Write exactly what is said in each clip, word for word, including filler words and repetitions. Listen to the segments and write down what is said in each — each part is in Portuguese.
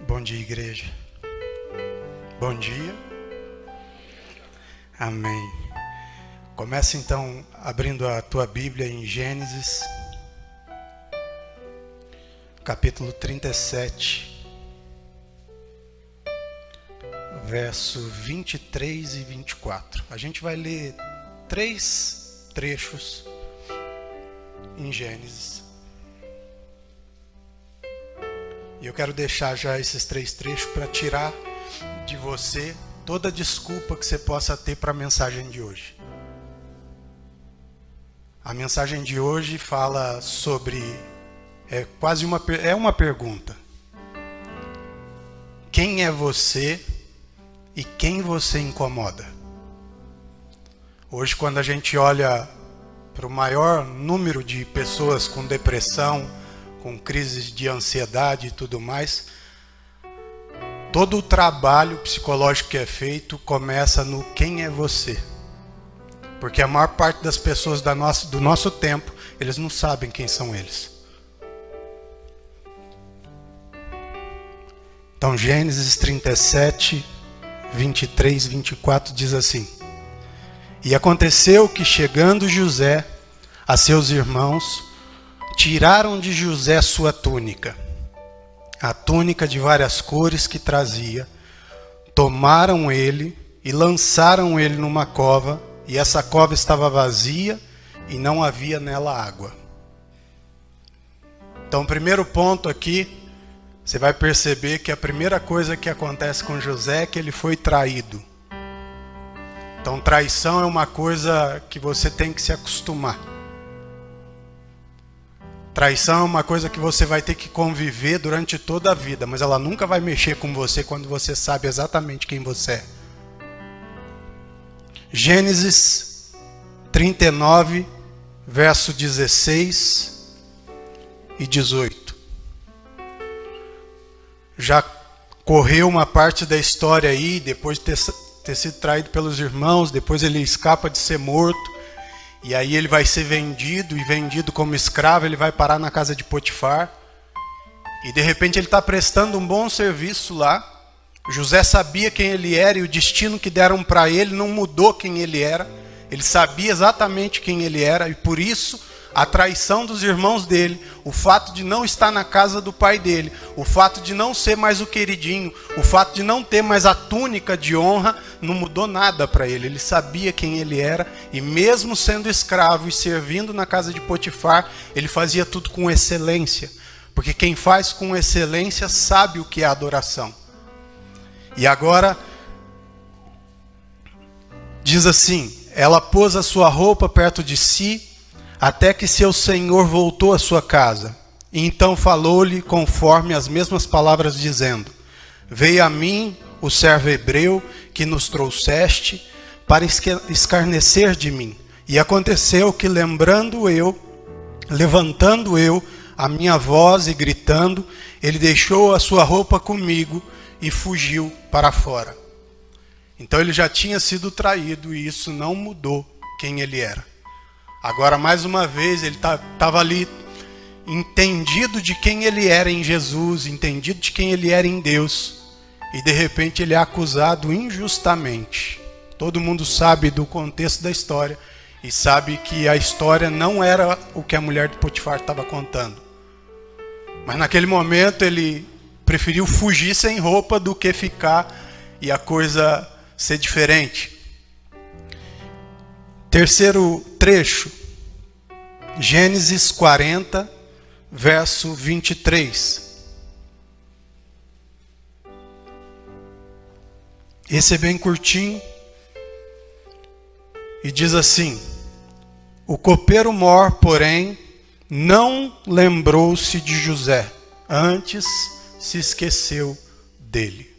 Bom dia, igreja. Bom dia. Amém. Começa então abrindo a tua Bíblia em Gênesis, capítulo trinta e sete, verso vinte e três e vinte e quatro. A gente vai ler três trechos em Gênesis. E eu quero deixar já esses três trechos para tirar de você toda a desculpa que você possa ter para a mensagem de hoje. A mensagem de hoje fala sobre, é quase uma, é uma pergunta. Quem é você e quem você incomoda? Hoje, quando a gente olha para o maior número de pessoas com depressão, com crises de ansiedade e tudo mais, todo o trabalho psicológico que é feito começa no quem é você. Porque a maior parte das pessoas da nossa, do nosso tempo, eles não sabem quem são eles. Então Gênesis trinta e sete, vinte e três, vinte e quatro diz assim: E aconteceu que, chegando José a seus irmãos, tiraram de José sua túnica, a túnica de várias cores que trazia, tomaram ele e lançaram ele numa cova, e essa cova estava vazia e não havia nela água. Então, o primeiro ponto aqui, você vai perceber que a primeira coisa que acontece com José é que ele foi traído. Então, traição é uma coisa que você tem que se acostumar. Traição é uma coisa que você vai ter que conviver durante toda a vida, mas ela nunca vai mexer com você quando você sabe exatamente quem você é. Gênesis trinta e nove, verso dezesseis e dezoito. Já correu uma parte da história aí, depois de ter, ter sido traído pelos irmãos, depois ele escapa de ser morto. E aí ele vai ser vendido, e vendido como escravo, ele vai parar na casa de Potifar. E de repente ele está prestando um bom serviço lá. José sabia quem ele era, e o destino que deram para ele não mudou quem ele era. Ele sabia exatamente quem ele era, e por isso a traição dos irmãos dele, o fato de não estar na casa do pai dele, o fato de não ser mais o queridinho, o fato de não ter mais a túnica de honra, não mudou nada para ele. Ele sabia quem ele era, e mesmo sendo escravo e servindo na casa de Potifar, ele fazia tudo com excelência, porque quem faz com excelência sabe o que é adoração. E agora diz assim: ela pôs a sua roupa perto de si, até que seu senhor voltou à sua casa. E então falou-lhe conforme as mesmas palavras, dizendo: Veio a mim o servo hebreu que nos trouxeste para escarnecer de mim. E aconteceu que, lembrando eu, levantando eu a minha voz e gritando, ele deixou a sua roupa comigo e fugiu para fora. Então ele já tinha sido traído, e isso não mudou quem ele era. Agora, mais uma vez, ele estava ali entendido de quem ele era em Jesus, entendido de quem ele era em Deus, e de repente ele é acusado injustamente. Todo mundo sabe do contexto da história, e sabe que a história não era o que a mulher de Potifar estava contando. Mas naquele momento ele preferiu fugir sem roupa do que ficar e a coisa ser diferente. Terceiro trecho, Gênesis quarenta, verso vinte e três. Esse é bem curtinho e diz assim: O copeiro mor, porém, não lembrou-se de José, antes se esqueceu dele.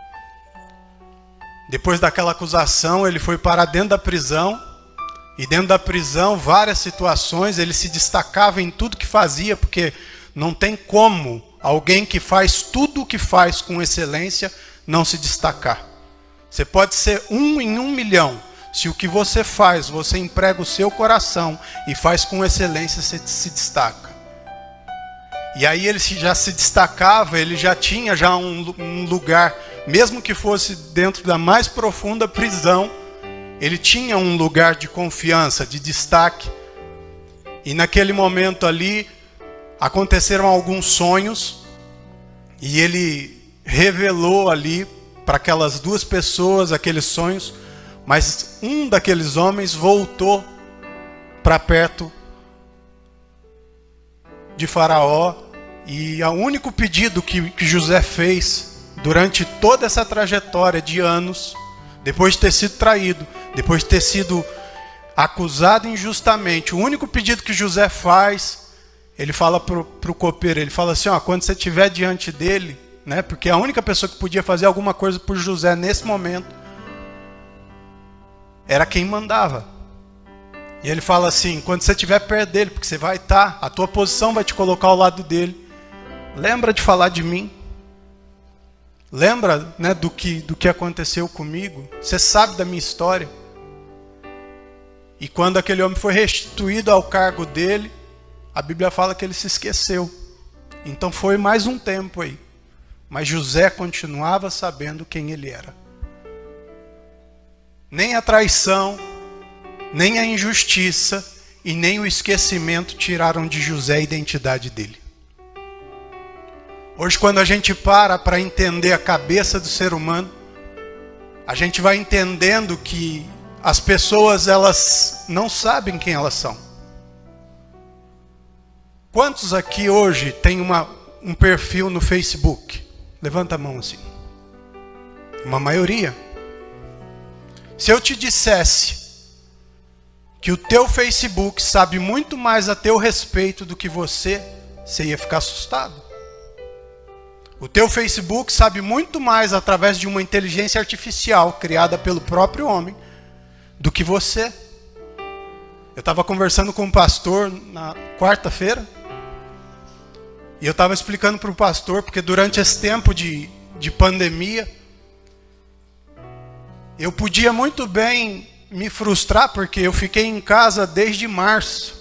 Depois daquela acusação, ele foi para dentro da prisão. E dentro da prisão, várias situações, ele se destacava em tudo que fazia, porque não tem como alguém que faz tudo o que faz com excelência não se destacar. Você pode ser um em um milhão. Se o que você faz, você emprega o seu coração e faz com excelência, você se destaca. E aí ele já se destacava, ele já tinha já um, um lugar, mesmo que fosse dentro da mais profunda prisão, ele tinha um lugar de confiança, de destaque. E naquele momento ali, aconteceram alguns sonhos, e ele revelou ali para aquelas duas pessoas aqueles sonhos, mas um daqueles homens voltou para perto de Faraó, e o único pedido que, que José fez durante toda essa trajetória de anos, depois de ter sido traído, depois de ter sido acusado injustamente, o único pedido que José faz, ele fala para o copeiro, ele fala assim, ó, quando você estiver diante dele, né, porque a única pessoa que podia fazer alguma coisa por José nesse momento era quem mandava. E ele fala assim, quando você estiver perto dele, porque você vai estar, a tua posição vai te colocar ao lado dele, lembra de falar de mim. Lembra, né, do que, do que aconteceu comigo. Você sabe da minha história. E quando aquele homem foi restituído ao cargo dele, a Bíblia fala que ele se esqueceu. Então foi mais um tempo aí. Mas José continuava sabendo quem ele era. Nem a traição, nem a injustiça e nem o esquecimento tiraram de José a identidade dele. Hoje, quando a gente para para entender a cabeça do ser humano, a gente vai entendendo que as pessoas, elas não sabem quem elas são. Quantos aqui hoje tem uma, um perfil no Facebook? Levanta a mão assim. Uma maioria. Se eu te dissesse que o teu Facebook sabe muito mais a teu respeito do que você, você ia ficar assustado. O teu Facebook sabe muito mais através de uma inteligência artificial criada pelo próprio homem do que você. Eu estava conversando com um pastor na quarta-feira e eu estava explicando para o pastor, porque durante esse tempo de, de pandemia eu podia muito bem me frustrar, porque eu fiquei em casa desde março.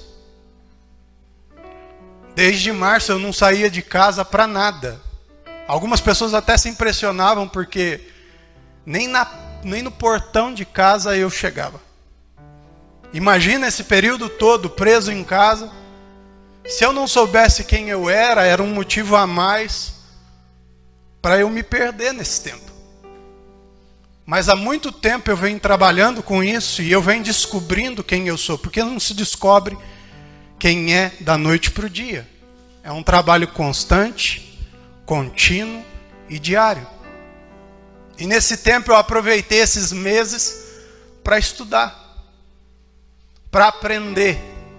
Desde março eu não saía de casa para nada. Algumas pessoas até se impressionavam, porque nem, na, nem no portão de casa eu chegava. Imagina esse período todo preso em casa. Se eu não soubesse quem eu era, era um motivo a mais para eu me perder nesse tempo. Mas há muito tempo eu venho trabalhando com isso e eu venho descobrindo quem eu sou. Porque não se descobre quem é da noite para o dia. É um trabalho constante, contínuo e diário. E nesse tempo eu aproveitei esses meses para estudar, para aprender,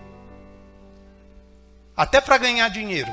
até para ganhar dinheiro.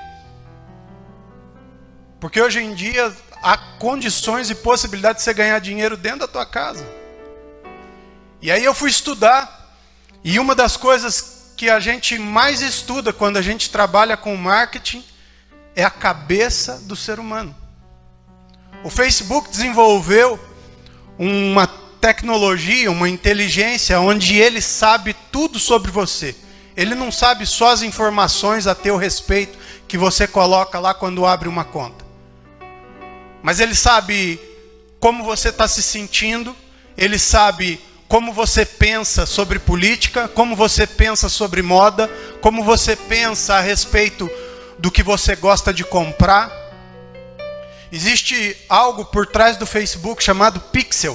Porque hoje em dia há condições e possibilidade de você ganhar dinheiro dentro da tua casa. E aí eu fui estudar, e uma das coisas que a gente mais estuda quando a gente trabalha com marketing é a cabeça do ser humano. O Facebook desenvolveu uma tecnologia, uma inteligência, onde ele sabe tudo sobre você. Ele não sabe só as informações a teu respeito que você coloca lá quando abre uma conta. Mas ele sabe como você está se sentindo, ele sabe como você pensa sobre política, como você pensa sobre moda, como você pensa a respeito do que você gosta de comprar. Existe algo por trás do Facebook chamado pixel.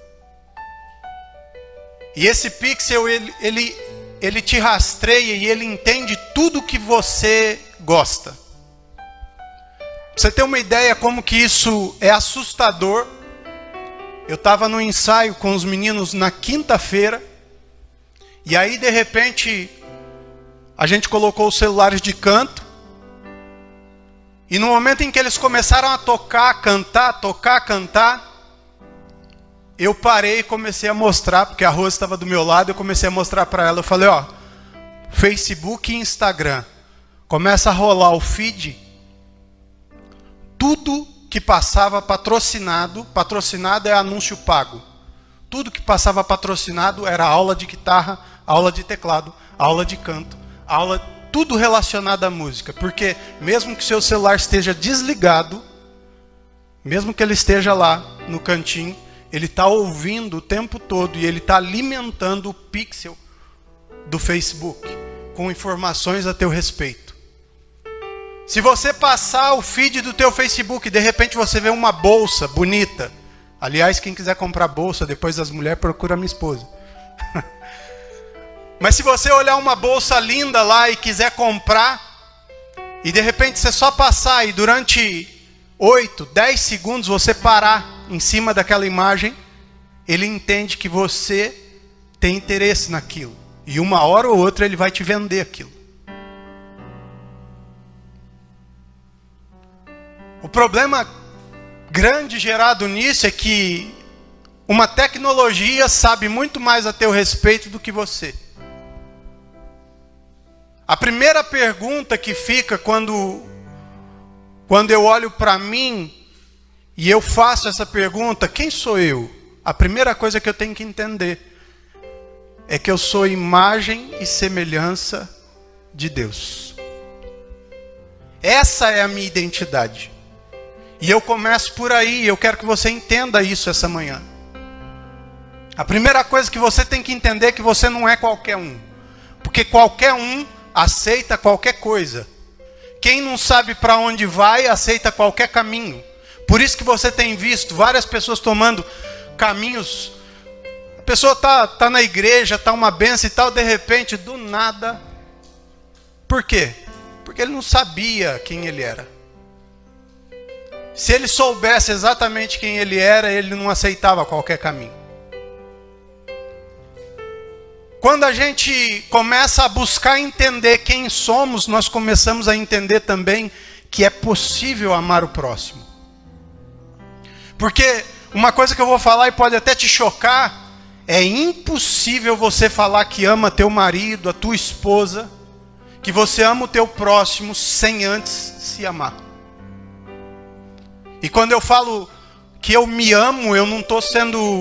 E esse pixel, ele, ele, ele te rastreia e ele entende tudo que você gosta. Pra você ter uma ideia como que isso é assustador, eu estava no ensaio com os meninos na quinta-feira, e aí de repente a gente colocou os celulares de canto, e no momento em que eles começaram a tocar, cantar, tocar, cantar, eu parei e comecei a mostrar, porque a Rose estava do meu lado, eu comecei a mostrar para ela, eu falei, ó, Facebook e Instagram, começa a rolar o feed, tudo que passava patrocinado, patrocinado é anúncio pago, tudo que passava patrocinado era aula de guitarra, aula de teclado, aula de canto, aula tudo relacionado à música, porque mesmo que seu celular esteja desligado, mesmo que ele esteja lá no cantinho, ele está ouvindo o tempo todo e ele está alimentando o pixel do Facebook com informações a teu respeito. Se você passar o feed do teu Facebook e de repente você vê uma bolsa bonita, aliás, quem quiser comprar bolsa depois das mulheres, procura a minha esposa. Mas se você olhar uma bolsa linda lá e quiser comprar, e de repente você só passar e durante oito, dez segundos você parar em cima daquela imagem, ele entende que você tem interesse naquilo. E uma hora ou outra ele vai te vender aquilo. O problema grande gerado nisso é que uma tecnologia sabe muito mais a teu respeito do que você. A primeira pergunta que fica quando, quando eu olho para mim e eu faço essa pergunta, quem sou eu? A primeira coisa que eu tenho que entender é que eu sou imagem e semelhança de Deus. Essa é a minha identidade. E eu começo por aí, eu quero que você entenda isso essa manhã. A primeira coisa que você tem que entender é que você não é qualquer um. Porque qualquer um aceita qualquer coisa. Quem não sabe para onde vai, aceita qualquer caminho. Por isso que você tem visto várias pessoas tomando caminhos. A pessoa está tá na igreja, está uma benção e tal, de repente, do nada. Por quê? Porque ele não sabia quem ele era. Se ele soubesse exatamente quem ele era, ele não aceitava qualquer caminho. Quando a gente começa a buscar entender quem somos, nós começamos a entender também que é possível amar o próximo. Porque uma coisa que eu vou falar e pode até te chocar, é impossível você falar que ama teu marido, a tua esposa, que você ama o teu próximo sem antes se amar. E quando eu falo que eu me amo, eu não estou sendo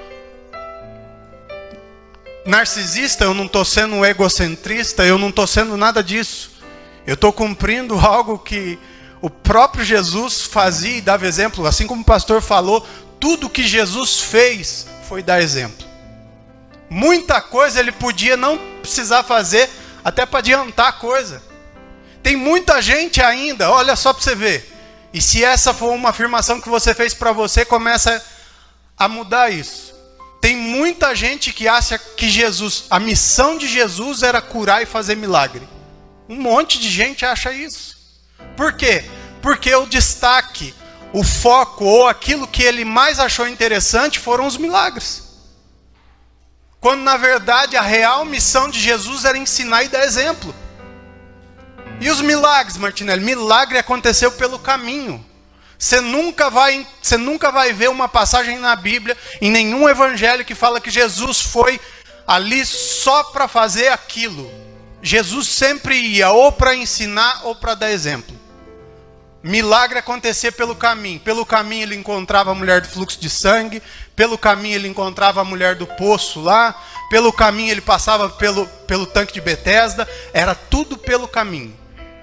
narcisista, eu não estou sendo egocentrista, eu não estou sendo nada disso. Eu estou cumprindo algo que o próprio Jesus fazia e dava exemplo. Assim como o pastor falou, tudo que Jesus fez foi dar exemplo. Muita coisa ele podia não precisar fazer, até para adiantar a coisa. Tem muita gente ainda, olha só para você ver. E se essa for uma afirmação que você fez para você, começa a mudar isso. Tem muita gente que acha que Jesus, a missão de Jesus era curar e fazer milagre. Um monte de gente acha isso. Por quê? Porque o destaque, o foco ou aquilo que ele mais achou interessante foram os milagres. Quando na verdade a real missão de Jesus era ensinar e dar exemplo. E os milagres, Martinelli? Milagre aconteceu pelo caminho. Você nunca vai, você nunca vai ver uma passagem na Bíblia, em nenhum evangelho que fala que Jesus foi ali só para fazer aquilo. Jesus sempre ia ou para ensinar ou para dar exemplo. Milagre acontecia pelo caminho. Pelo caminho ele encontrava a mulher do fluxo de sangue. Pelo caminho ele encontrava a mulher do poço lá. Pelo caminho ele passava pelo, pelo tanque de Betesda. Era tudo pelo caminho.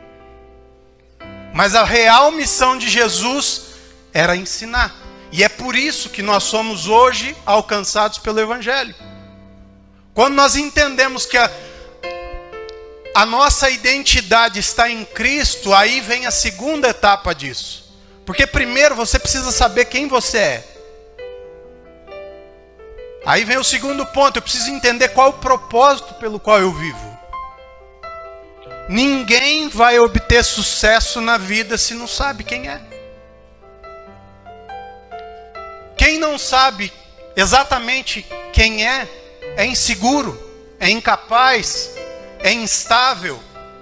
Mas a real missão de Jesus era ensinar. E é por isso que nós somos hoje alcançados pelo Evangelho. Quando nós entendemos que a, a nossa identidade está em Cristo, aí vem a segunda etapa disso. Porque primeiro você precisa saber quem você é. Aí vem o segundo ponto, eu preciso entender qual o propósito pelo qual eu vivo. Ninguém vai obter sucesso na vida se não sabe quem é. Quem não sabe exatamente quem é, é inseguro, é incapaz, é instável.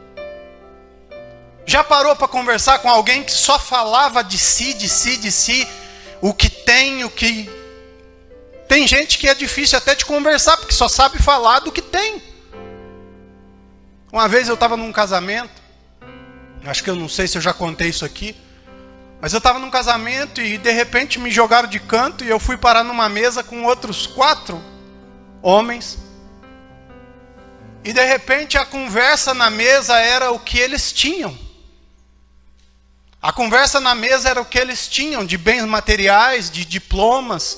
Já parou para conversar com alguém que só falava de si, de si, de si, o que tem, o que... Tem gente que é difícil até de conversar, porque só sabe falar do que tem. Uma vez eu estava num casamento, acho que eu não sei se eu já contei isso aqui, mas eu estava num casamento e de repente me jogaram de canto e eu fui parar numa mesa com outros quatro homens. E de repente a conversa na mesa era o que eles tinham. A conversa na mesa era o que eles tinham de bens materiais, de diplomas.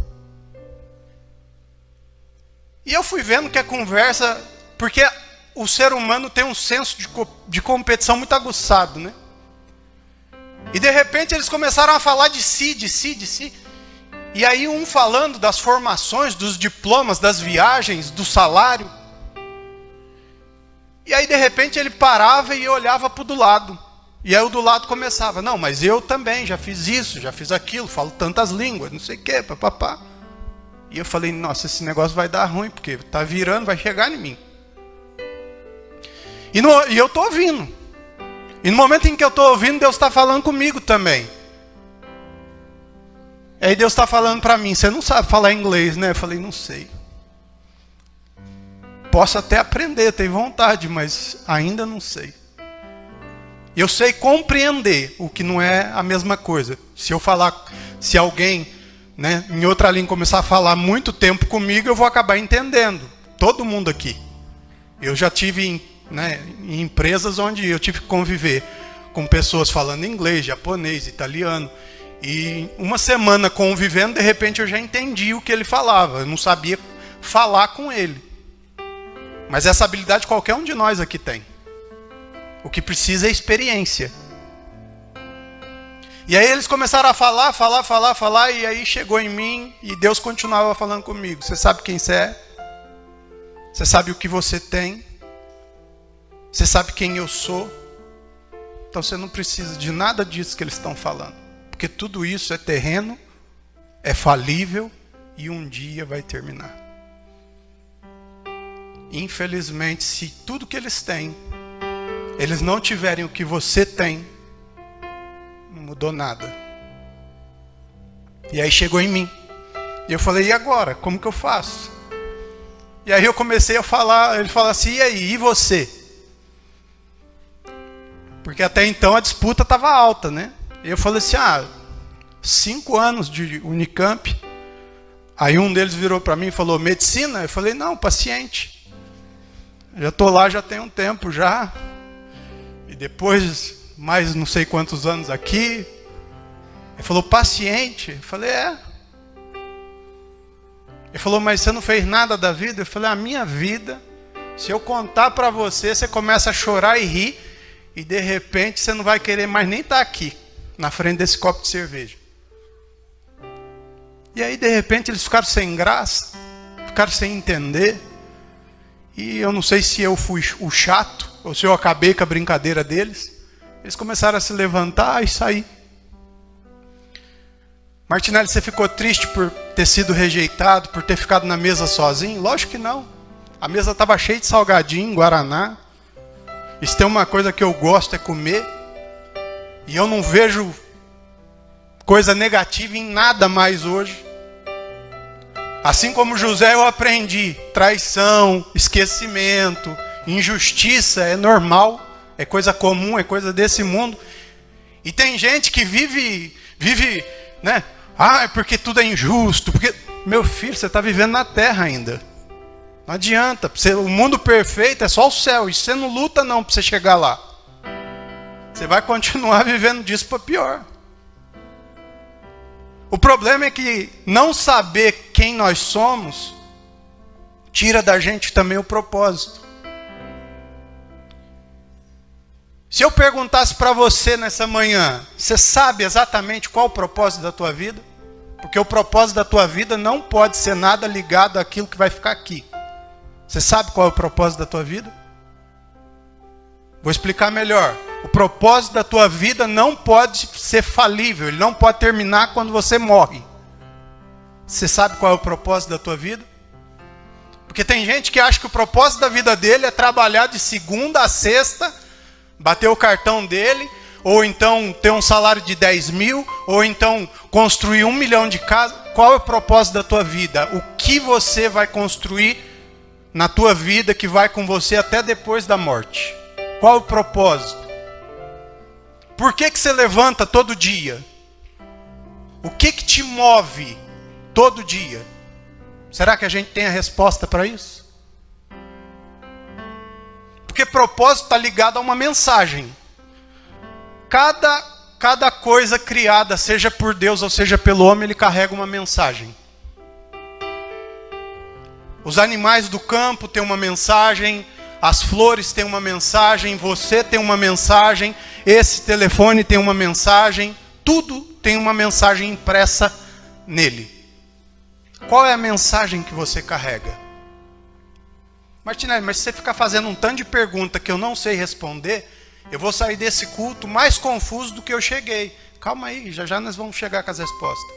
E eu fui vendo que a conversa... Porque o ser humano tem um senso de, de competição muito aguçado, né? E de repente eles começaram a falar de si, de si, de si. E aí um falando das formações, dos diplomas, das viagens, do salário. E aí de repente ele parava e olhava para o do lado. E aí o do lado começava, não, mas eu também já fiz isso, já fiz aquilo, falo tantas línguas, não sei o que, papapá. E eu falei, nossa, esse negócio vai dar ruim, porque tá virando, vai chegar em mim. E, no, e eu estou ouvindo. E no momento em que eu estou ouvindo, Deus está falando comigo também. E aí Deus está falando para mim, você não sabe falar inglês, né? Eu falei, não sei. Posso até aprender, tenho vontade, mas ainda não sei. Eu sei compreender o que não é a mesma coisa. Se eu falar, se alguém, né, em outra língua começar a falar muito tempo comigo, eu vou acabar entendendo. Todo mundo aqui. Eu já tive em, né, em empresas onde eu tive que conviver com pessoas falando inglês, japonês, italiano. E uma semana convivendo, de repente eu já entendi o que ele falava. Eu não sabia falar com ele. Mas essa habilidade qualquer um de nós aqui tem. O que precisa é experiência. E aí eles começaram a falar, falar, falar, falar, e aí chegou em mim, e Deus continuava falando comigo. Você sabe quem você é? Você sabe o que você tem? Você sabe quem eu sou? Então você não precisa de nada disso que eles estão falando. Porque tudo isso é terreno, é falível, e um dia vai terminar. Infelizmente, se tudo que eles têm, eles não tiverem o que você tem, não mudou nada. E aí chegou em mim. E eu falei, e agora? Como que eu faço? E aí eu comecei a falar, ele falou assim, e aí, e você? Porque até então a disputa estava alta, né? E eu falei assim, ah, cinco anos de Unicamp. Aí um deles virou para mim e falou, medicina? Eu falei, não, paciente. Já estou lá já tem um tempo já. E depois, mais não sei quantos anos aqui. Ele falou, paciente? Eu falei, é. Ele falou, mas você não fez nada da vida? Eu falei, a minha vida, se eu contar para você, você começa a chorar e rir. E de repente você não vai querer mais nem estar aqui, na frente desse copo de cerveja. E aí de repente eles ficaram sem graça, ficaram sem entender. E eu não sei se eu fui o chato, ou se eu acabei com a brincadeira deles. Eles começaram a se levantar e sair. Martinelli, você ficou triste por ter sido rejeitado, por ter ficado na mesa sozinho? Lógico que não. A mesa estava cheia de salgadinho, guaraná. E se tem uma coisa que eu gosto é comer. E eu não vejo coisa negativa em nada mais hoje. Assim como José eu aprendi, traição, esquecimento, injustiça é normal, é coisa comum, é coisa desse mundo. E tem gente que vive, vive, né? Ah, é porque tudo é injusto, porque... Meu filho, você está vivendo na terra ainda. Não adianta, você, o mundo perfeito é só o céu, e você não luta não para você chegar lá. Você vai continuar vivendo disso para pior. O problema é que não saber quem nós somos tira da gente também o propósito. Se eu perguntasse para você nessa manhã, você sabe exatamente qual o propósito da tua vida? Porque o propósito da tua vida não pode ser nada ligado àquilo que vai ficar aqui. Você sabe qual é o propósito da tua vida? Vou explicar melhor. O propósito da tua vida não pode ser falível, ele não pode terminar quando você morre. Você sabe qual é o propósito da tua vida? Porque tem gente que acha que o propósito da vida dele é trabalhar de segunda a sexta, bater o cartão dele, ou então ter um salário de dez mil, ou então construir um milhão de casas. Qual é o propósito da tua vida? O que você vai construir na tua vida que vai com você até depois da morte? Qual é o propósito? Por que que você levanta todo dia? O que que te move todo dia? Será que a gente tem a resposta para isso? Porque propósito está ligado a uma mensagem. Cada, cada coisa criada, seja por Deus ou seja pelo homem, ele carrega uma mensagem. Os animais do campo têm uma mensagem, as flores têm uma mensagem, você tem uma mensagem, esse telefone tem uma mensagem, tudo tem uma mensagem impressa nele. Qual é a mensagem que você carrega? Martinelli, mas se você ficar fazendo um tanto de pergunta que eu não sei responder, eu vou sair desse culto mais confuso do que eu cheguei. Calma aí, já já nós vamos chegar com as respostas.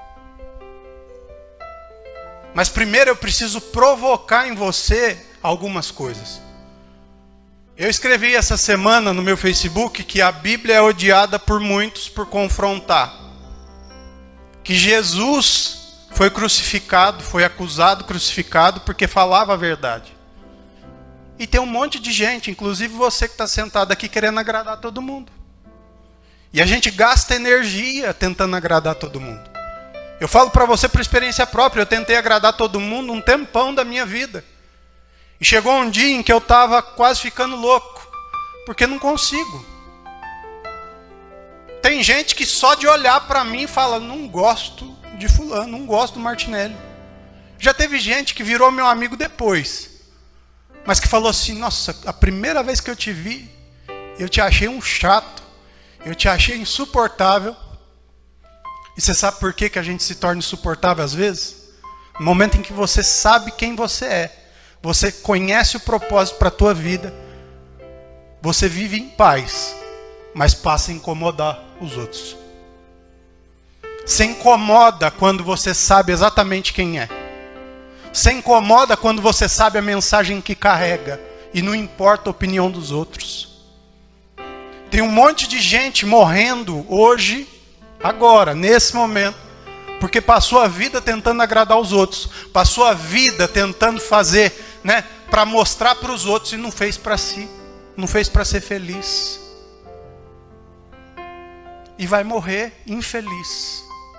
Mas primeiro eu preciso provocar em você algumas coisas. Eu escrevi essa semana no meu Facebook que a Bíblia é odiada por muitos por confrontar. Que Jesus foi crucificado, foi acusado, crucificado porque falava a verdade. E tem um monte de gente, inclusive você que está sentado aqui querendo agradar todo mundo. E a gente gasta energia tentando agradar todo mundo. Eu falo para você por experiência própria, eu tentei agradar todo mundo um tempão da minha vida. E chegou um dia em que eu estava quase ficando louco, porque não consigo. Tem gente que só de olhar para mim fala, não gosto de fulano, não gosto do Martinelli. Já teve gente que virou meu amigo depois, mas que falou assim, nossa, a primeira vez que eu te vi, eu te achei um chato, eu te achei insuportável. E você sabe por que que a gente se torna insuportável às vezes? No momento em que você sabe quem você é, você conhece o propósito para a tua vida, você vive em paz, mas passa a incomodar os outros. Você incomoda quando você sabe exatamente quem é. Você incomoda quando você sabe a mensagem que carrega e não importa a opinião dos outros. Tem um monte de gente morrendo hoje, agora, nesse momento, porque passou a vida tentando agradar os outros, passou a vida tentando fazer, né, para mostrar para os outros e não fez para si, não fez para ser feliz. E vai morrer infeliz.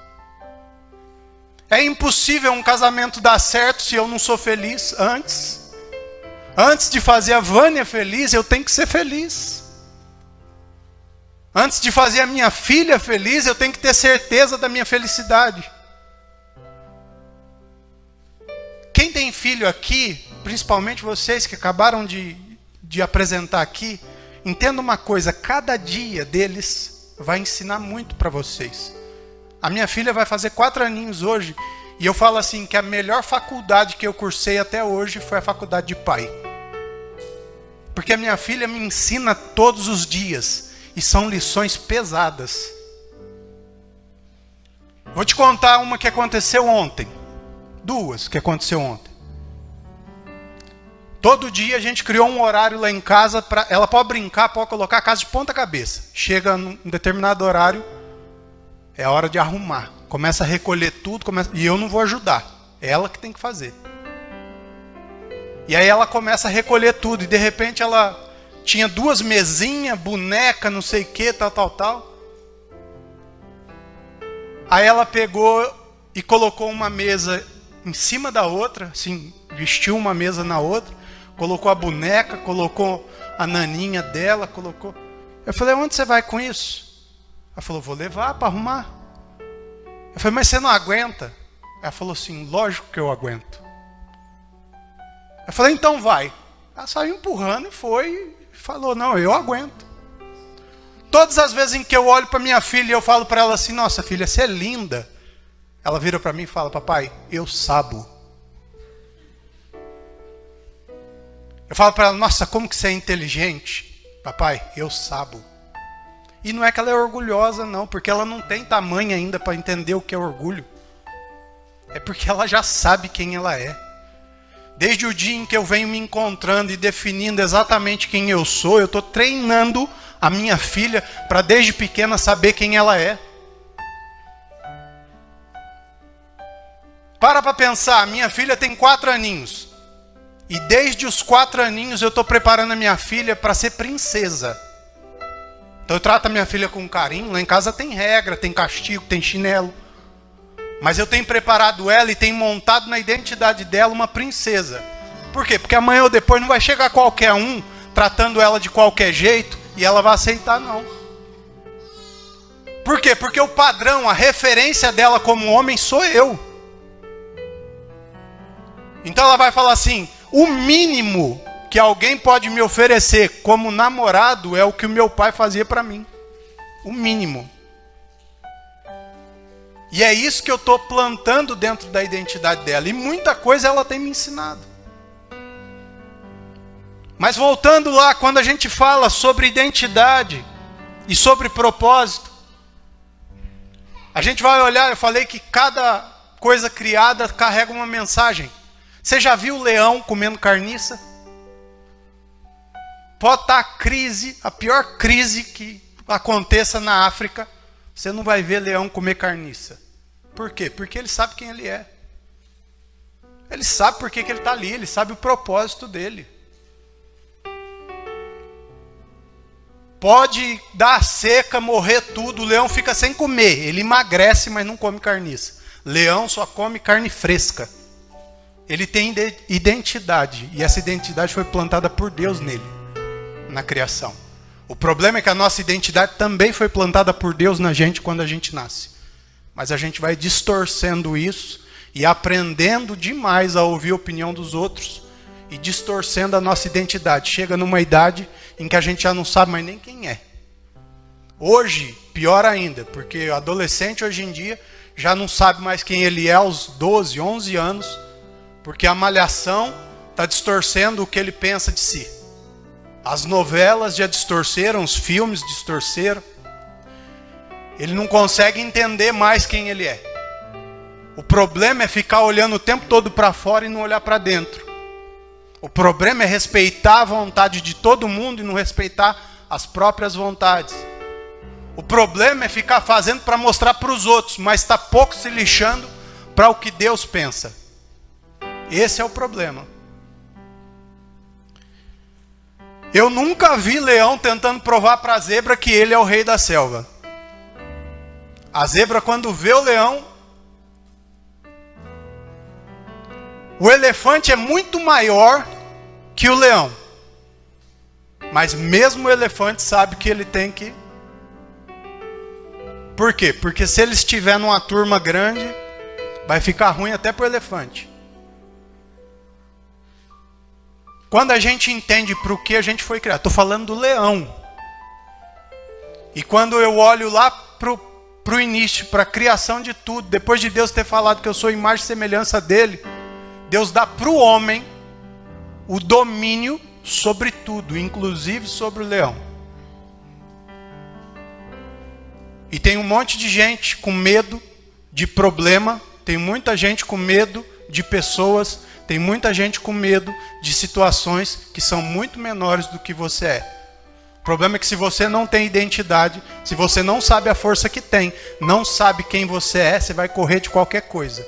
É impossível um casamento dar certo se eu não sou feliz antes. Antes de fazer a Vânia feliz, eu tenho que ser feliz. Antes de fazer a minha filha feliz, eu tenho que ter certeza da minha felicidade. Quem tem filho aqui, principalmente vocês que acabaram de, de apresentar aqui, entenda uma coisa, cada dia deles vai ensinar muito para vocês. A minha filha vai fazer quatro aninhos hoje, e eu falo assim, que a melhor faculdade que eu cursei até hoje foi a faculdade de pai. Porque a minha filha me ensina todos os dias, e são lições pesadas. Vou te contar uma que aconteceu ontem. Duas que aconteceu ontem. Todo dia a gente criou um horário lá em casa, pra, ela pode brincar, pode colocar a casa de ponta cabeça. Chega num determinado horário, é hora de arrumar. Começa a recolher tudo, começa, e eu não vou ajudar. É ela que tem que fazer. E aí ela começa a recolher tudo, e de repente ela tinha duas mesinhas, boneca, não sei o que, tal, tal, tal. Aí ela pegou e colocou uma mesa em cima da outra, assim, vestiu uma mesa na outra, colocou a boneca, colocou a naninha dela, colocou... Eu falei, onde você vai com isso? Ela falou, vou levar para arrumar. Eu falei, mas você não aguenta? Ela falou assim, lógico que eu aguento. Eu falei, então vai. Ela saiu empurrando e foi, e falou, não, eu aguento. Todas as vezes em que eu olho para minha filha e eu falo para ela assim, nossa filha, você é linda. Ela vira para mim e fala, papai, eu sabo. Eu falo para ela, nossa, como que você é inteligente? Papai, eu sabo. E não é que ela é orgulhosa não, porque ela não tem tamanho ainda para entender o que é orgulho. É porque ela já sabe quem ela é. Desde o dia em que eu venho me encontrando e definindo exatamente quem eu sou, eu estou treinando a minha filha para desde pequena saber quem ela é. Para para pensar, minha filha tem quatro aninhos. E desde os quatro aninhos eu estou preparando a minha filha para ser princesa. Então eu trato a minha filha com carinho. Lá em casa tem regra, tem castigo, tem chinelo. Mas eu tenho preparado ela e tenho montado na identidade dela uma princesa. Por quê? Porque amanhã ou depois não vai chegar qualquer um tratando ela de qualquer jeito, e ela vai aceitar não. Por quê? Porque o padrão, a referência dela como homem sou eu. Então ela vai falar assim, o mínimo que alguém pode me oferecer como namorado é o que o meu pai fazia para mim. O mínimo. E é isso que eu estou plantando dentro da identidade dela. E muita coisa ela tem me ensinado. Mas voltando lá, quando a gente fala sobre identidade e sobre propósito, a gente vai olhar, eu falei que cada coisa criada carrega uma mensagem. Você já viu o leão comendo carniça? Pode estar a crise, a pior crise que aconteça na África, você não vai ver leão comer carniça. Por quê? Porque ele sabe quem ele é. Ele sabe por que que ele está ali, ele sabe o propósito dele. Pode dar seca, morrer tudo, o leão fica sem comer. Ele emagrece, mas não come carniça. Leão só come carne fresca. Ele tem identidade, e essa identidade foi plantada por Deus nele, na criação. O problema é que a nossa identidade também foi plantada por Deus na gente quando a gente nasce. Mas a gente vai distorcendo isso e aprendendo demais a ouvir a opinião dos outros e distorcendo a nossa identidade. Chega numa idade em que a gente já não sabe mais nem quem é. Hoje, pior ainda, porque o adolescente hoje em dia já não sabe mais quem ele é aos doze, onze anos, porque a malhação está distorcendo o que ele pensa de si. As novelas já distorceram, os filmes distorceram. Ele não consegue entender mais quem ele é. O problema é ficar olhando o tempo todo para fora e não olhar para dentro. O problema é respeitar a vontade de todo mundo e não respeitar as próprias vontades. O problema é ficar fazendo para mostrar para os outros, mas está pouco se lixando para o que Deus pensa. Esse é o problema. Eu nunca vi leão tentando provar para a zebra que ele é o rei da selva. A zebra, quando vê o leão, o elefante é muito maior que o leão. Mas mesmo o elefante sabe que ele tem que... Por quê? Porque se ele estiver numa turma grande, vai ficar ruim até para o elefante. Quando a gente entende para o que a gente foi criado, estou falando do leão. E quando eu olho lá para o para o início, para a criação de tudo, depois de Deus ter falado que eu sou imagem e semelhança dele, Deus dá para o homem o domínio sobre tudo, inclusive sobre o leão. E tem um monte de gente com medo de problema, tem muita gente com medo de pessoas, tem muita gente com medo de situações que são muito menores do que você é. O problema é que se você não tem identidade, se você não sabe a força que tem, não sabe quem você é, você vai correr de qualquer coisa.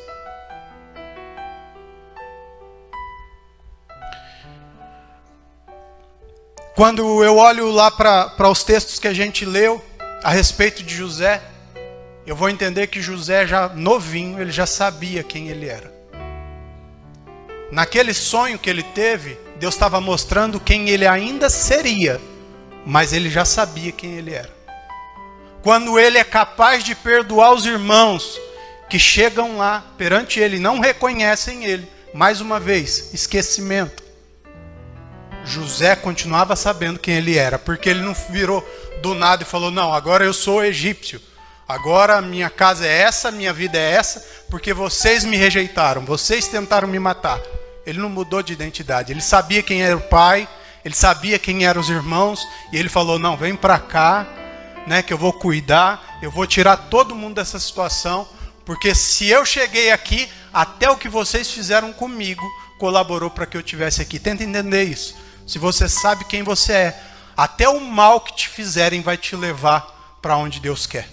Quando eu olho lá para os textos que a gente leu a respeito de José, eu vou entender que José já novinho, ele já sabia quem ele era. Naquele sonho que ele teve, Deus estava mostrando quem ele ainda seria. Mas ele já sabia quem ele era. Quando ele é capaz de perdoar os irmãos que chegam lá perante ele, não reconhecem ele, mais uma vez, esquecimento. José continuava sabendo quem ele era, porque ele não virou do nada e falou, não, agora eu sou egípcio, agora minha casa é essa, minha vida é essa, porque vocês me rejeitaram, vocês tentaram me matar. Ele não mudou de identidade, ele sabia quem era o pai, ele sabia quem eram os irmãos, e ele falou, não, vem para cá, né, que eu vou cuidar, eu vou tirar todo mundo dessa situação, porque se eu cheguei aqui, até o que vocês fizeram comigo, colaborou para que eu estivesse aqui. Tenta entender isso. Se você sabe quem você é, até o mal que te fizerem vai te levar para onde Deus quer.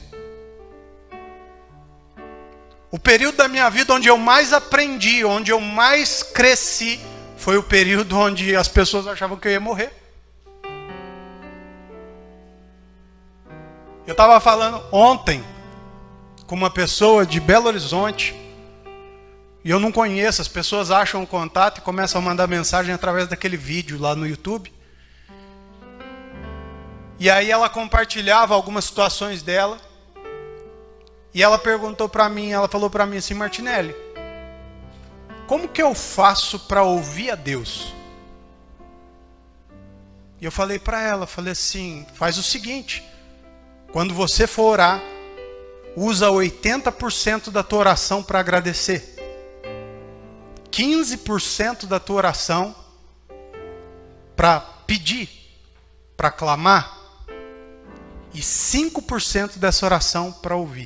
O período da minha vida onde eu mais aprendi, onde eu mais cresci, foi o período onde as pessoas achavam que eu ia morrer. Eu estava falando ontem com uma pessoa de Belo Horizonte, e eu não conheço, as pessoas acham o contato e começam a mandar mensagem através daquele vídeo lá no YouTube. E aí ela compartilhava algumas situações dela. E ela perguntou para mim, ela falou para mim assim: Martinelli, como que eu faço para ouvir a Deus? E eu falei para ela, falei assim, faz o seguinte, quando você for orar, usa oitenta por cento da tua oração para agradecer. quinze por cento da tua oração para pedir, para clamar. E cinco por cento dessa oração para ouvir.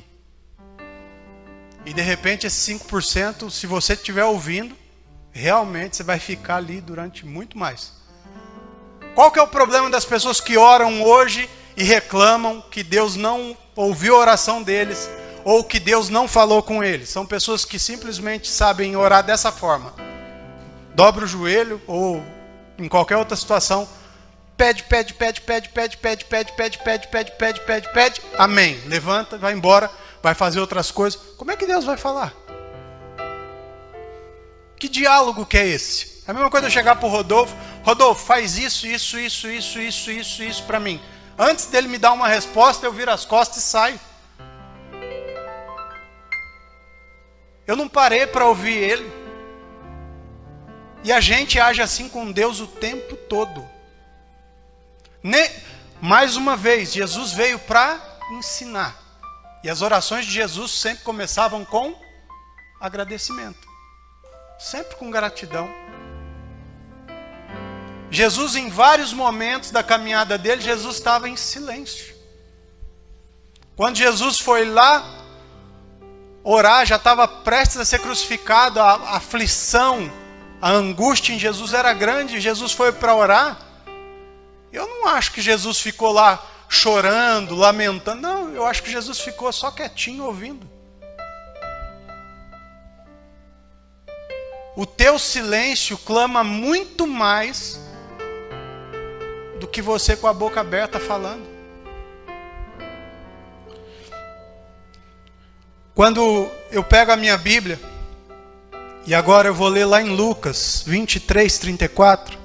E de repente esse cinco por cento, se você estiver ouvindo, realmente você vai ficar ali durante muito mais. Qual que é o problema das pessoas que oram hoje e reclamam que Deus não ouviu a oração deles, ou que Deus não falou com eles? São pessoas que simplesmente sabem orar dessa forma. Dobra o joelho, ou em qualquer outra situação, pede, pede, pede, pede, pede, pede, pede, pede, pede, pede, pede, pede, pede, amém. Levanta, vai embora, vai fazer outras coisas. Como é que Deus vai falar? Que diálogo que é esse? É a mesma coisa eu chegar para o Rodolfo, Rodolfo, faz isso, isso, isso, isso, isso, isso, isso para mim. Antes dele me dar uma resposta, eu viro as costas e saio. Eu não parei para ouvir ele. E a gente age assim com Deus o tempo todo. Ne... Mais uma vez, Jesus veio para ensinar. E as orações de Jesus sempre começavam com agradecimento. Sempre com gratidão. Jesus, em vários momentos da caminhada dele, Jesus estava em silêncio. Quando Jesus foi lá orar, já estava prestes a ser crucificado, a, a aflição, a angústia em Jesus era grande, Jesus foi para orar. Eu não acho que Jesus ficou lá chorando, lamentando, não, eu acho que Jesus ficou só quietinho ouvindo. O teu silêncio clama muito mais do que você com a boca aberta falando. Quando eu pego a minha Bíblia, e agora eu vou ler lá em Lucas vinte e três, trinta e quatro.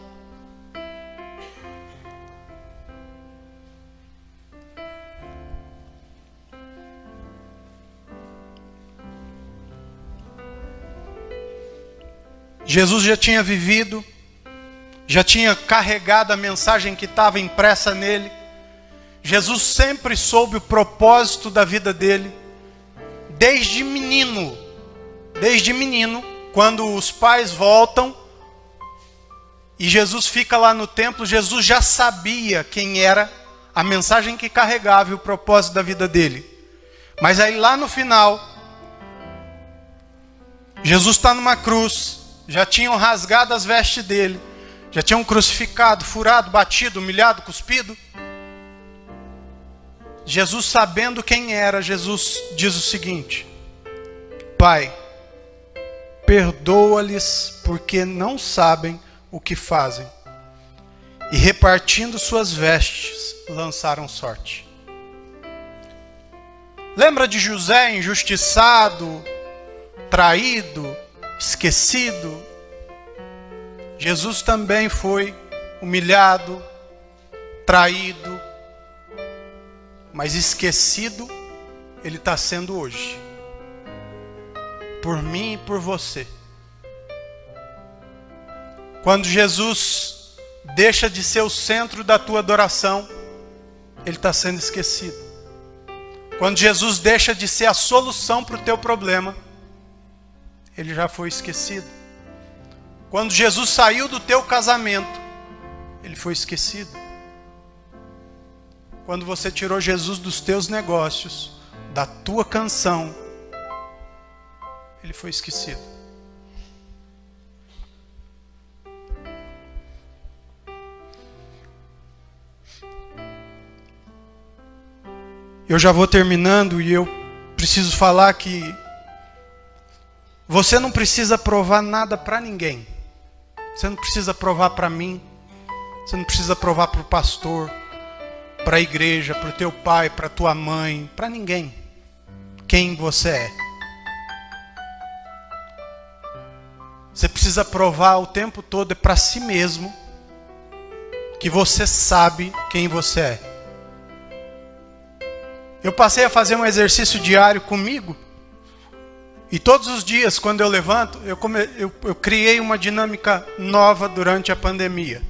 Jesus já tinha vivido, já tinha carregado a mensagem que estava impressa nele. Jesus sempre soube o propósito da vida dele. Desde menino, desde menino, quando os pais voltam e Jesus fica lá no templo, Jesus já sabia quem era, a mensagem que carregava e o propósito da vida dele. Mas aí lá no final, Jesus está numa cruz, já tinham rasgado as vestes dele, já tinham crucificado, furado, batido, humilhado, cuspido. Jesus, sabendo quem era, Jesus diz o seguinte: Pai, perdoa-lhes porque não sabem o que fazem. E repartindo suas vestes, lançaram sorte. Lembra de José injustiçado, traído, esquecido? Jesus também foi humilhado, traído, mas esquecido ele está sendo hoje. Por mim e por você. Quando Jesus deixa de ser o centro da tua adoração, ele está sendo esquecido. Quando Jesus deixa de ser a solução para o teu problema, ele já foi esquecido. Quando Jesus saiu do teu casamento, ele foi esquecido. Quando você tirou Jesus dos teus negócios, da tua canção, ele foi esquecido. Eu já vou terminando e eu preciso falar que você não precisa provar nada para ninguém. Você não precisa provar para mim. Você não precisa provar para o pastor, para a igreja, para o teu pai, para a tua mãe, para ninguém. Quem você é. Você precisa provar o tempo todo para si mesmo que você sabe quem você é. eu passei a fazer um exercício diário comigo. E todos os dias, quando eu levanto, eu, come, eu, eu criei uma dinâmica nova durante a pandemia.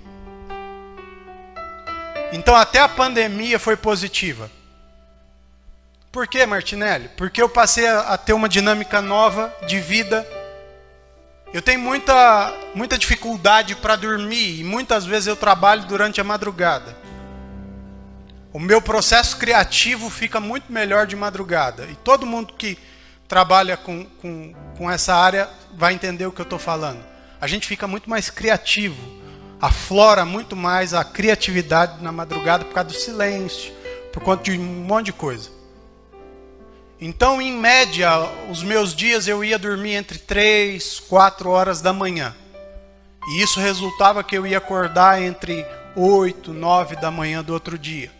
Então até a pandemia foi positiva. Por quê, Martinelli? Porque eu passei a, a ter uma dinâmica nova de vida. Eu tenho muita, muita dificuldade para dormir e muitas vezes eu trabalho durante a madrugada. O meu processo criativo fica muito melhor de madrugada. E todo mundo que trabalha com, com, com essa área vai entender o que eu estou falando. A gente fica muito mais criativo, aflora muito mais a criatividade na madrugada por causa do silêncio, por conta de um monte de coisa. Então, em média, os meus dias eu ia dormir entre três, quatro horas da manhã. E isso resultava que eu ia acordar entre oito, nove da manhã do outro dia.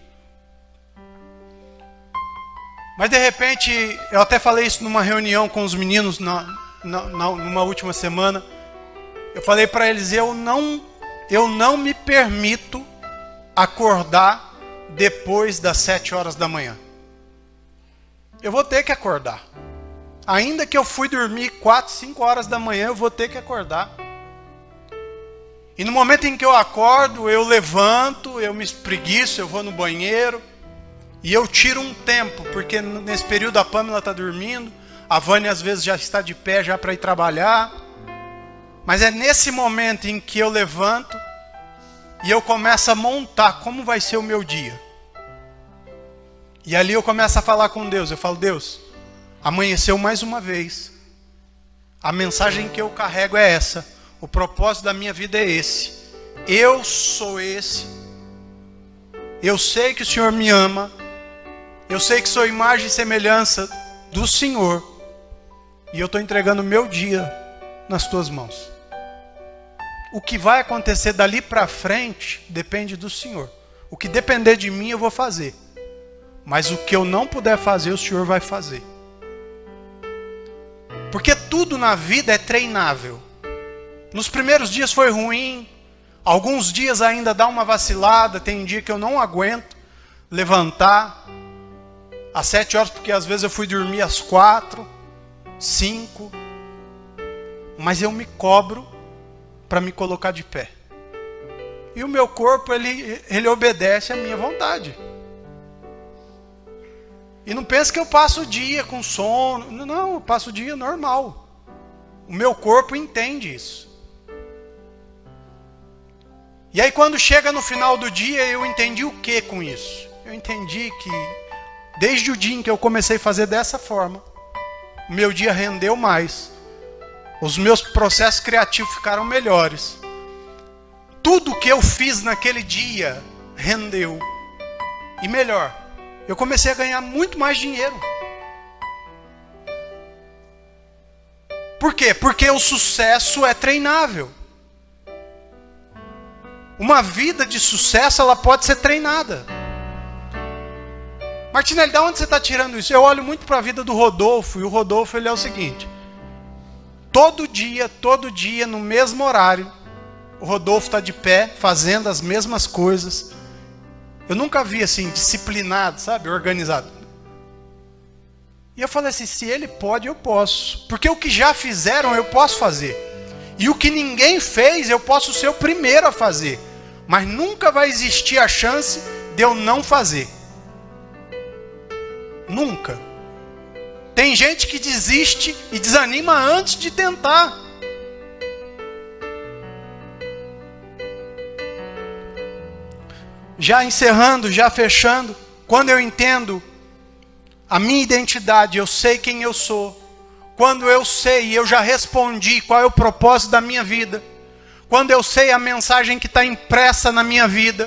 Mas de repente, eu até falei isso numa reunião com os meninos na, na, na, numa última semana. Eu falei para eles, eu não, eu não me permito acordar depois das sete horas da manhã. Eu vou ter que acordar. Ainda que eu fui dormir quatro, cinco horas da manhã, eu vou ter que acordar. E no momento em que eu acordo, eu levanto, eu me espreguiço, eu vou no banheiro. E eu tiro um tempo, porque nesse período a Pamela está dormindo, a Vânia às vezes já está de pé já para ir trabalhar. Mas é nesse momento em que eu levanto e eu começo a montar como vai ser o meu dia. E ali eu começo a falar com Deus. Eu falo, Deus, amanheceu mais uma vez. A mensagem que eu carrego é essa. O propósito da minha vida é esse. Eu sou esse. Eu sei que o Senhor me ama. Eu sei que sou imagem e semelhança do Senhor. E eu estou entregando o meu dia nas tuas mãos. O que vai acontecer dali para frente depende do Senhor. O que depender de mim eu vou fazer. Mas o que eu não puder fazer, o Senhor vai fazer. Porque tudo na vida é treinável. Nos primeiros dias foi ruim. Alguns dias ainda dá uma vacilada. Tem um dia que eu não aguento levantar às sete horas, porque às vezes eu fui dormir às quatro, cinco. Mas eu me cobro para me colocar de pé. E o meu corpo, ele, ele obedece à minha vontade. E não pensa que eu passo o dia com sono. Não, eu passo o dia normal. O meu corpo entende isso. E aí quando chega no final do dia, eu entendi o que com isso? Eu entendi que desde o dia em que eu comecei a fazer dessa forma, o meu dia rendeu mais. Os meus processos criativos ficaram melhores. Tudo que eu fiz naquele dia rendeu. E melhor, eu comecei a ganhar muito mais dinheiro. Por quê? Porque o sucesso é treinável. Uma vida de sucesso, ela pode ser treinada. Martinelli, de onde você está tirando isso? Eu olho muito para a vida do Rodolfo, e o Rodolfo, ele é o seguinte. Todo dia, todo dia, no mesmo horário, o Rodolfo está de pé, fazendo as mesmas coisas. Eu nunca vi assim, disciplinado, sabe, organizado. E eu falei assim, se ele pode, eu posso. Porque o que já fizeram, eu posso fazer. E o que ninguém fez, eu posso ser o primeiro a fazer. Mas nunca vai existir a chance de eu não fazer. Nunca. Tem gente que desiste e desanima antes de tentar. Já encerrando, já fechando, quando eu entendo a minha identidade, eu sei quem eu sou. Quando eu sei e eu já respondi qual é o propósito da minha vida. Quando eu sei a mensagem que está impressa na minha vida,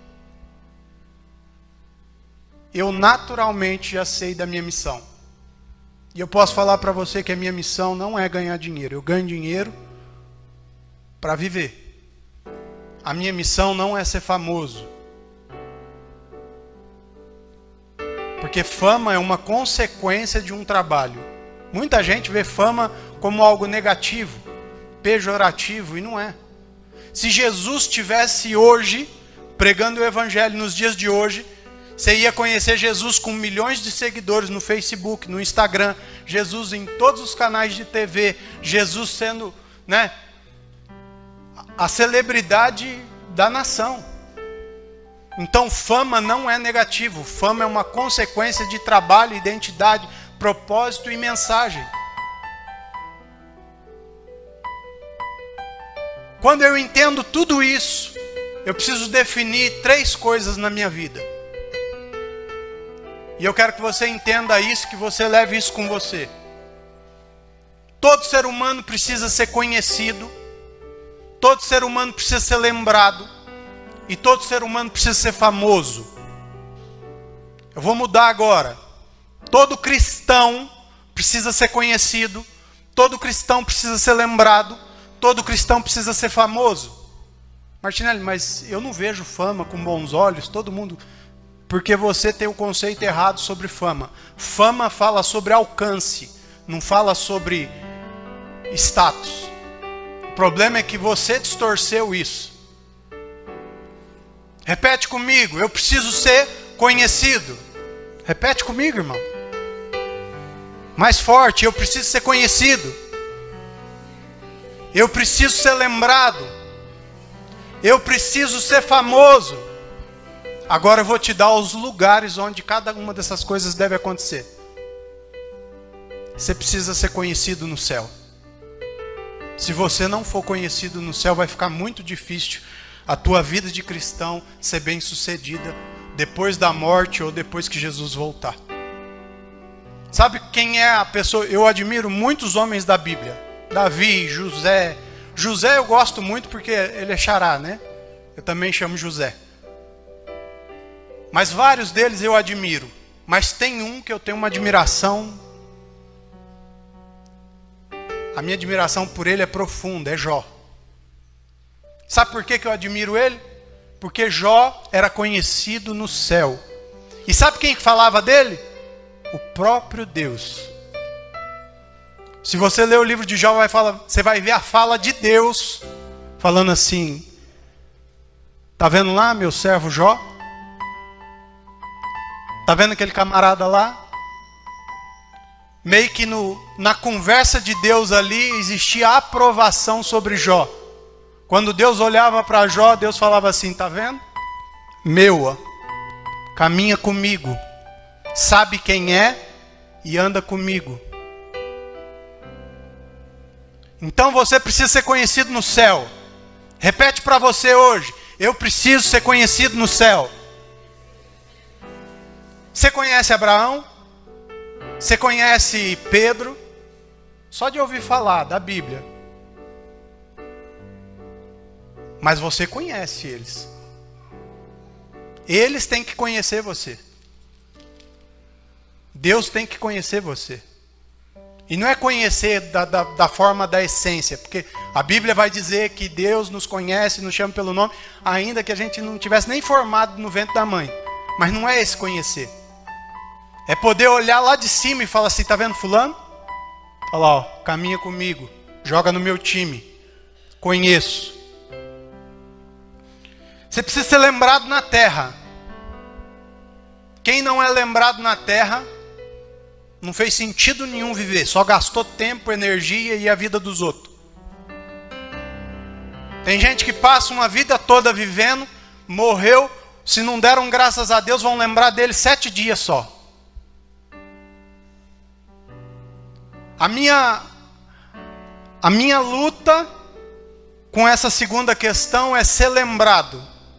eu naturalmente já sei da minha missão. E eu posso falar para você que a minha missão não é ganhar dinheiro. Eu ganho dinheiro para viver. A minha missão não é ser famoso. Porque fama é uma consequência de um trabalho. Muita gente vê fama como algo negativo, pejorativo, e não é. Se Jesus estivesse hoje, pregando o evangelho nos dias de hoje, Você ia conhecer Jesus com milhões de seguidores no Facebook, no Instagram, Jesus em todos os canais de T V, Jesus sendo, né, a celebridade da nação. Então fama não é negativo, fama é uma consequência de trabalho, identidade, propósito e mensagem. Quando eu entendo tudo isso, eu preciso definir três coisas na minha vida. E eu quero que você entenda isso, que você leve isso com você. Todo ser humano precisa ser conhecido, todo ser humano precisa ser lembrado, e todo ser humano precisa ser famoso. Eu vou mudar agora. Todo cristão precisa ser conhecido, todo cristão precisa ser lembrado, todo cristão precisa ser famoso. Martinelli, mas eu não vejo fama com bons olhos, todo mundo... Porque você tem o conceito errado sobre fama. Fama fala sobre alcance, não fala sobre status. O problema é que você distorceu isso. Repete comigo, eu preciso ser conhecido. Repete comigo, irmão. Mais forte, eu preciso ser conhecido. Eu preciso ser lembrado. Eu preciso ser famoso. Agora eu vou te dar os lugares onde cada uma dessas coisas deve acontecer. Você precisa ser conhecido no céu. Se você não for conhecido no céu, vai ficar muito difícil a tua vida de cristão ser bem sucedida depois da morte ou depois que Jesus voltar. Sabe quem é a pessoa? Eu admiro muitos homens da Bíblia. Davi, José. José eu gosto muito porque ele é xará, né? Eu também chamo José. Mas vários deles eu admiro. Mas tem um que eu tenho uma admiração. A minha admiração por ele é profunda, é Jó. Sabe por que que eu admiro ele? Porque Jó era conhecido no céu. E sabe quem falava dele? O próprio Deus. Se você ler o livro de Jó, vai falar, você vai ver a fala de Deus falando assim: tá vendo lá meu servo Jó? Tá vendo aquele camarada lá? Meio que no, na conversa de Deus ali existia aprovação sobre Jó. Quando Deus olhava para Jó, Deus falava assim: tá vendo? Meua, caminha comigo, sabe quem é e anda comigo. Então você precisa ser conhecido no céu. Repete para você hoje: eu preciso ser conhecido no céu. Você conhece Abraão? Você conhece Pedro? Só de ouvir falar da Bíblia. Mas você conhece eles. Eles têm que conhecer você. Deus tem que conhecer você. E não é conhecer da, da, da forma da essência, porque a Bíblia vai dizer que Deus nos conhece, nos chama pelo nome, ainda que a gente não tivesse nem formado no ventre da mãe. Mas não é esse conhecer. É poder olhar lá de cima e falar assim: tá vendo fulano? Olha lá, ó, caminha comigo, joga no meu time, conheço. Você precisa ser lembrado na terra. Quem não é lembrado na terra, não fez sentido nenhum viver, só gastou tempo, energia e a vida dos outros. Tem gente que passa uma vida toda vivendo, morreu, se não deram graças a Deus, vão lembrar dele sete dias só. A minha, a minha luta com essa segunda questão é ser lembrado.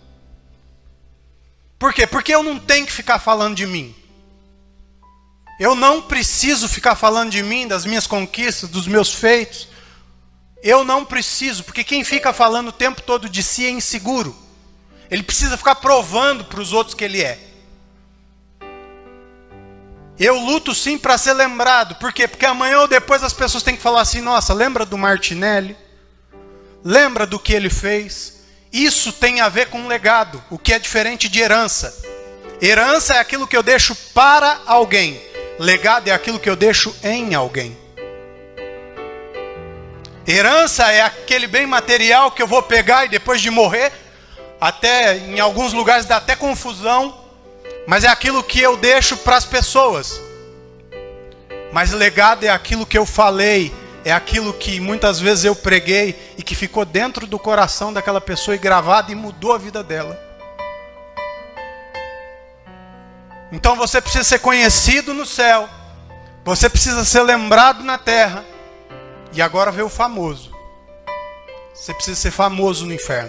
Por quê? Porque eu não tenho que ficar falando de mim. Eu não preciso ficar falando de mim, das minhas conquistas, dos meus feitos. Eu não preciso, porque quem fica falando o tempo todo de si é inseguro. Ele precisa ficar provando para os outros que ele é. Eu luto sim para ser lembrado. Por quê? Porque amanhã ou depois as pessoas têm que falar assim: nossa, lembra do Martinelli? Lembra do que ele fez? Isso tem a ver com um legado, o que é diferente de herança. Herança é aquilo que eu deixo para alguém. Legado é aquilo que eu deixo em alguém. Herança é aquele bem material que eu vou pegar e depois de morrer, até em alguns lugares dá até confusão, mas é aquilo que eu deixo para as pessoas. Mas legado é aquilo que eu falei, é aquilo que muitas vezes eu preguei e que ficou dentro do coração daquela pessoa e gravado e mudou a vida dela. Então você precisa ser conhecido no céu, você precisa ser lembrado na terra, e agora vê o famoso. Você precisa ser famoso no inferno.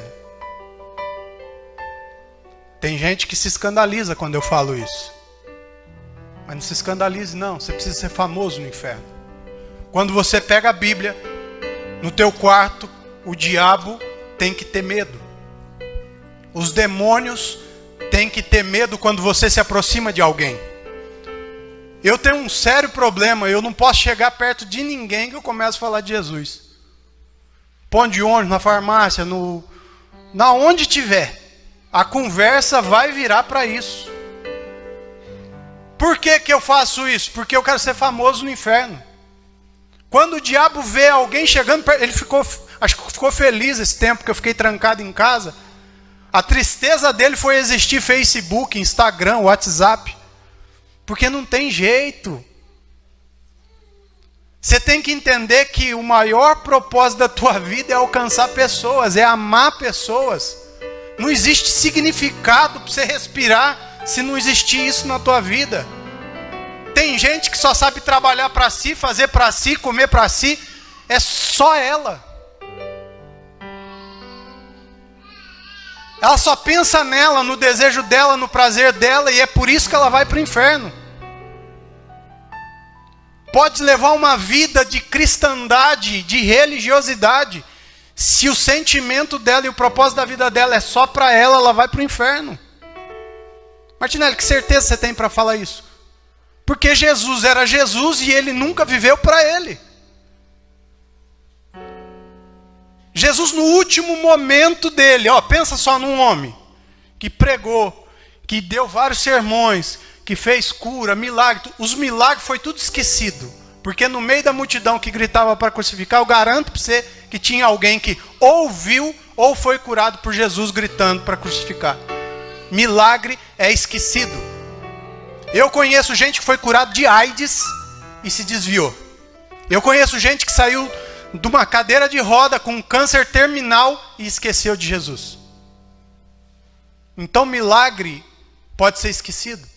Tem gente que se escandaliza quando eu falo isso. Mas não se escandalize não, você precisa ser famoso no inferno. Quando você pega a Bíblia, no teu quarto, o diabo tem que ter medo. Os demônios têm que ter medo quando você se aproxima de alguém. Eu tenho um sério problema, eu não posso chegar perto de ninguém que eu começo a falar de Jesus. Ponto de ônibus, na farmácia, no, na onde tiver. A conversa vai virar para isso. Por que que eu faço isso? Porque eu quero ser famoso no inferno. Quando o diabo vê alguém chegando perto, ele ficou, acho que ficou feliz esse tempo que eu fiquei trancado em casa. A tristeza dele foi existir Facebook, Instagram, WhatsApp. Porque não tem jeito. Você tem que entender que o maior propósito da tua vida é alcançar pessoas, é amar pessoas. Não existe significado para você respirar se não existir isso na tua vida. Tem gente que só sabe trabalhar para si, fazer para si, comer para si. É só ela. Ela só pensa nela, no desejo dela, no prazer dela, e é por isso que ela vai para o inferno. Pode levar uma vida de cristandade, de religiosidade. Se o sentimento dela e o propósito da vida dela é só para ela, ela vai para o inferno. Martinelli, que certeza você tem para falar isso? Porque Jesus era Jesus e ele nunca viveu para ele. Jesus no último momento dele, ó, pensa só num homem que pregou, que deu vários sermões, que fez cura, milagre. Os milagres foi tudo esquecido. Porque no meio da multidão que gritava para crucificar, eu garanto para você que tinha alguém que ouviu ou foi curado por Jesus gritando para crucificar. Milagre é esquecido. Eu conheço gente que foi curado de AIDS e se desviou. Eu conheço gente que saiu de uma cadeira de roda com câncer terminal e esqueceu de Jesus. Então milagre pode ser esquecido.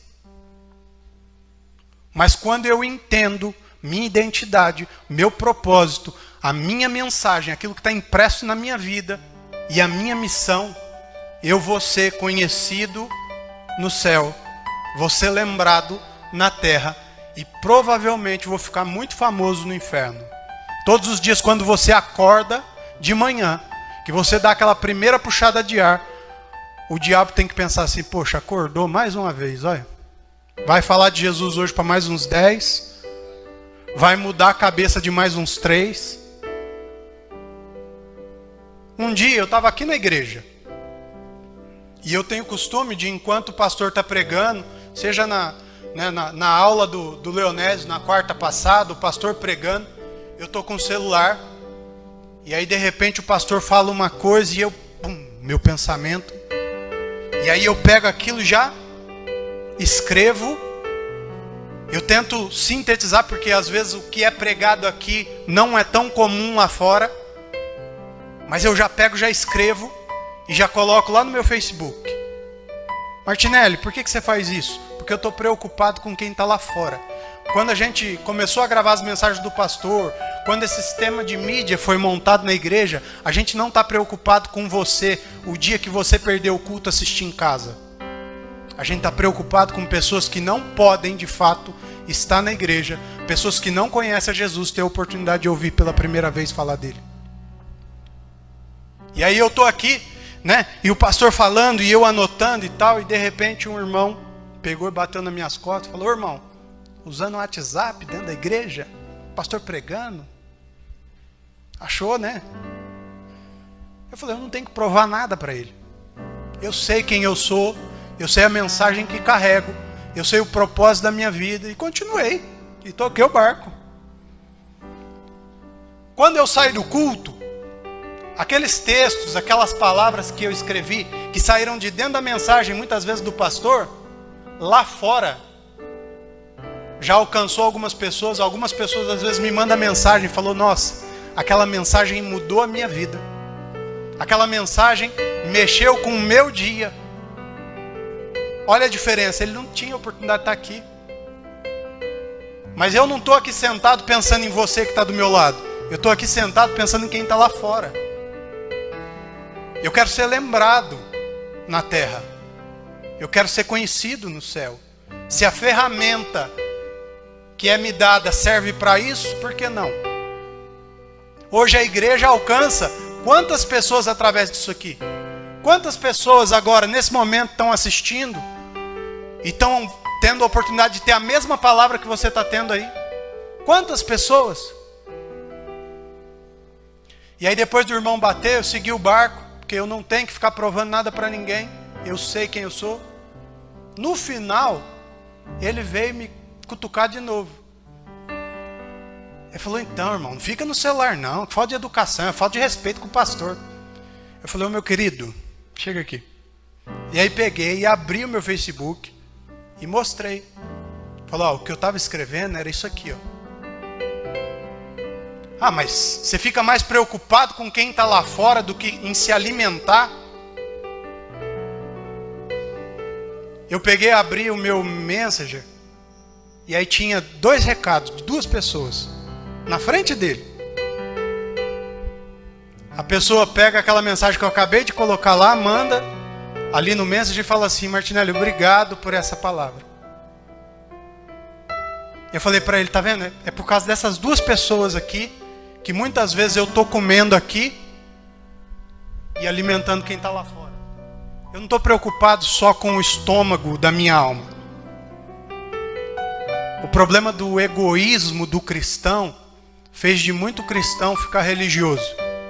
Mas quando eu entendo minha identidade, meu propósito, a minha mensagem, aquilo que está impresso na minha vida e a minha missão, eu vou ser conhecido no céu, vou ser lembrado na terra e provavelmente vou ficar muito famoso no inferno. Todos os dias quando você acorda de manhã, que você dá aquela primeira puxada de ar, o diabo tem que pensar assim, poxa, acordou mais uma vez, olha. Vai falar de Jesus hoje para mais uns dez. Vai mudar a cabeça de mais uns três. Um dia eu estava aqui na igreja. E eu tenho costume de, enquanto o pastor está pregando, seja na, né, na, na aula do, do Leonésio, na quarta passada, o pastor pregando, eu estou com o celular. E aí de repente o pastor fala uma coisa e eu, pum, meu pensamento. E aí eu pego aquilo e já escrevo. Eu tento sintetizar, porque às vezes o que é pregado aqui não é tão comum lá fora. Mas eu já pego, já escrevo e já coloco lá no meu Facebook. Martinelli, por que que você faz isso? Porque eu estou preocupado com quem está lá fora. Quando a gente começou a gravar as mensagens do pastor, quando esse sistema de mídia foi montado na igreja, a gente não está preocupado com você o dia que você perdeu o culto assistir em casa. A gente está preocupado com pessoas que não podem, de fato, estar na igreja. Pessoas que não conhecem a Jesus, ter a oportunidade de ouvir pela primeira vez falar dele. E aí eu estou aqui, né? E o pastor falando, e eu anotando e tal. E de repente um irmão pegou e bateu nas minhas costas. Falou, irmão, usando o WhatsApp dentro da igreja, o pastor pregando. Achou, né? Eu falei, eu não tenho que provar nada para ele. Eu sei quem eu sou. Eu sei a mensagem que carrego. Eu sei o propósito da minha vida. E continuei. E toquei o barco. Quando eu saí do culto, aqueles textos, aquelas palavras que eu escrevi, que saíram de dentro da mensagem, muitas vezes do pastor, lá fora já alcançou algumas pessoas. Algumas pessoas às vezes me mandam mensagem e falou: nossa, aquela mensagem mudou a minha vida. Aquela mensagem mexeu com o meu dia. Olha a diferença, ele não tinha oportunidade de estar aqui. Mas eu não estou aqui sentado pensando em você que está do meu lado. Eu estou aqui sentado pensando em quem está lá fora. Eu quero ser lembrado na terra. Eu quero ser conhecido no céu. Se a ferramenta que é me dada serve para isso, por que não? Hoje a igreja alcança quantas pessoas através disso aqui? Quantas pessoas agora, nesse momento, estão assistindo e estão tendo a oportunidade de ter a mesma palavra que você está tendo aí? Quantas pessoas? E aí depois do irmão bater, eu segui o barco, porque eu não tenho que ficar provando nada para ninguém. Eu sei quem eu sou. No final, ele veio me cutucar de novo. Ele falou: então, irmão, não fica no celular não, que falta de educação, é falta de respeito com o pastor. Eu falei: ô meu querido, chega aqui. E aí peguei e abri o meu Facebook e mostrei. Falei: ó, o que eu estava escrevendo era isso aqui, ó. Ah, mas você fica mais preocupado com quem está lá fora do que em se alimentar? Eu peguei, abri o meu Messenger e aí tinha dois recados de duas pessoas na frente dele. A pessoa pega aquela mensagem que eu acabei de colocar lá, manda ali no Messenger e fala assim: Martinelli, obrigado por essa palavra. Eu falei para ele: tá vendo? É por causa dessas duas pessoas aqui que muitas vezes eu estou comendo aqui e alimentando quem está lá fora. Eu não estou preocupado só com o estômago da minha alma. O problema do egoísmo do cristão fez de muito cristão ficar religioso.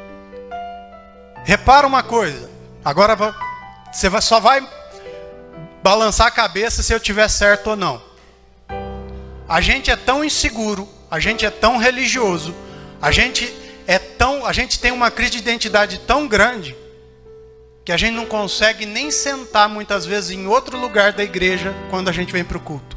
Repara uma coisa, agora você só vai balançar a cabeça se eu tiver certo ou não. A gente é tão inseguro, a gente é tão religioso, a gente é tão, a gente tem uma crise de identidade tão grande que a gente não consegue nem sentar muitas vezes em outro lugar da igreja quando a gente vem para o culto.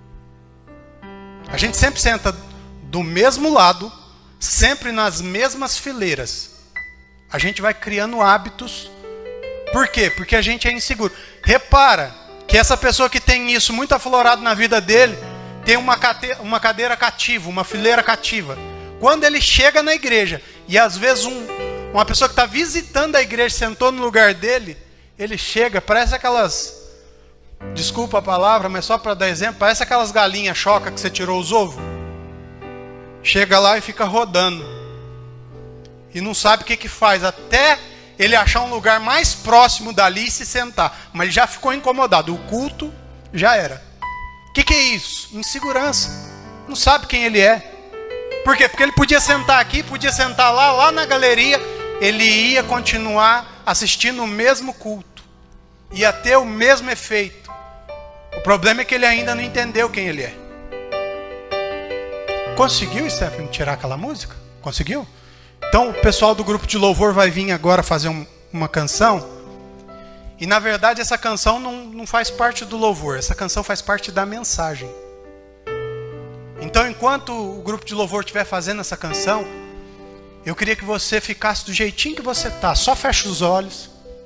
A gente sempre senta do mesmo lado, sempre nas mesmas fileiras. A gente vai criando hábitos. Por quê? Porque a gente é inseguro. Repara que essa pessoa que tem isso muito aflorado na vida dele tem uma cadeira, uma cadeira cativa, uma fileira cativa. Quando ele chega na igreja e às vezes um, uma pessoa que está visitando a igreja sentou no lugar dele, ele chega, parece aquelas, desculpa a palavra, mas só para dar exemplo, parece aquelas galinhas choca que você tirou os ovos. Chega lá e fica rodando. E não sabe o que que faz, até ele achar um lugar mais próximo dali e se sentar. Mas ele já ficou incomodado, o culto já era. O que que é isso? Insegurança. Não sabe quem ele é. Por quê? Porque ele podia sentar aqui, podia sentar lá, lá na galeria, ele ia continuar assistindo o mesmo culto. Ia ter o mesmo efeito. O problema é que ele ainda não entendeu quem ele é. Conseguiu, Stephanie, tirar aquela música? Conseguiu? Então o pessoal do grupo de louvor vai vir agora fazer um, uma canção. E na verdade essa canção não, não faz parte do louvor. Essa canção faz parte da mensagem. Então enquanto o grupo de louvor estiver fazendo essa canção, eu queria que você ficasse do jeitinho que você está. Só fecha os olhos.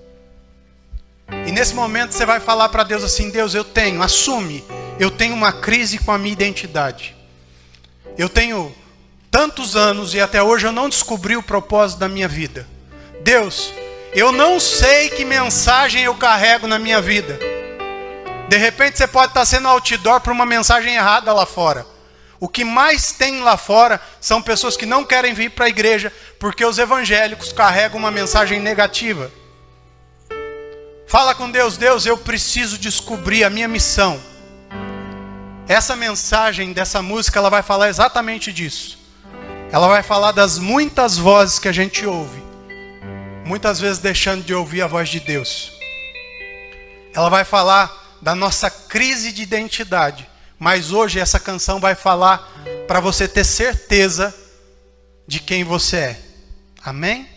E nesse momento você vai falar para Deus assim: Deus, eu tenho, assume, eu tenho uma crise com a minha identidade. Eu tenho tantos anos e até hoje eu não descobri o propósito da minha vida. Deus, eu não sei que mensagem eu carrego na minha vida. De repente você pode estar sendo outdoor para uma mensagem errada lá fora. O que mais tem lá fora são pessoas que não querem vir para a igreja porque os evangélicos carregam uma mensagem negativa. Fala com Deus: Deus, eu preciso descobrir a minha missão. Essa mensagem dessa música, ela vai falar exatamente disso. Ela vai falar das muitas vozes que a gente ouve, muitas vezes deixando de ouvir a voz de Deus. Ela vai falar da nossa crise de identidade. Mas hoje essa canção vai falar para você ter certeza de quem você é. Amém?